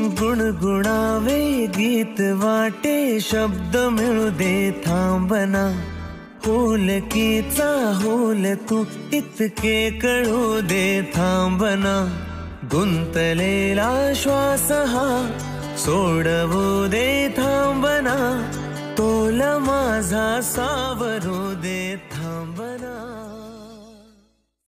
गुणगुणावे गीत वाटे शब्द मिळू दे थांबना, होलकीचा होल तू इतके कळू दे थांबना, गुंतलेला श्वास हा सोडवू दे थांबना, तोल माझा सावरू दे